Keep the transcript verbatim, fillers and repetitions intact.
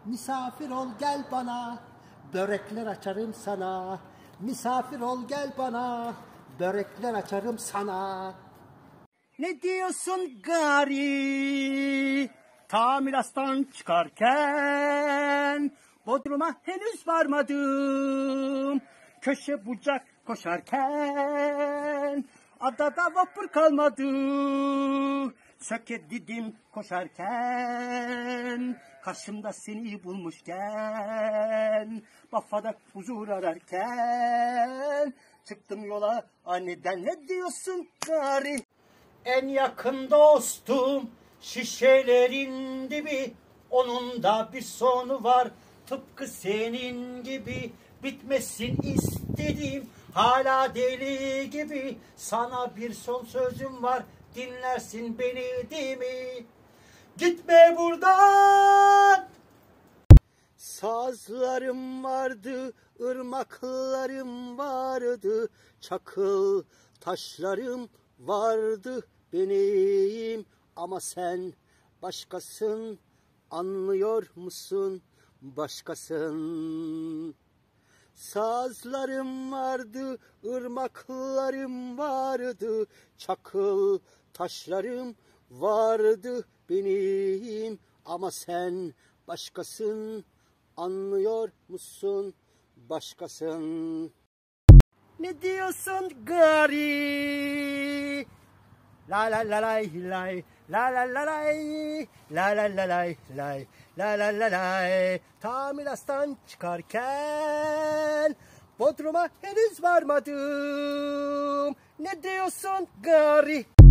Misafir ol gel bana, börekler açarım sana. Misafir ol gel bana, börekler açarım sana. Ne diyorsun gari? Tamirastan çıkarken Bodrum'a henüz varmadım. Köşe bucak koşarken adada vapur kalmadı. Söke didim koşarken karşımda seni bulmuşken Bafada huzur ararken çıktım yola aniden. Ne diyorsun gari? En yakın dostum şişelerin dibi, onun da bir sonu var tıpkı senin gibi. Bitmesin istedim hala deli gibi, sana bir son sözüm var, dinlersin beni değil mi? Gitme buradan. Sazlarım vardı, ırmaklarım vardı, çakıl taşlarım vardı benim, ama sen başkasın, anlıyor musun? Başkasın. Sazlarım vardı, ırmaklarım vardı, çakıl taşlarım vardı benim, ama sen başkasın, anlıyor musun? Başkasın. Ne diyorsun gari? La la la lay lay, la la la lay, la la la lay lay, la la la lay. Tamirastan çıkarken Bodrum'a henüz varmadım. Ne diyorsun gari?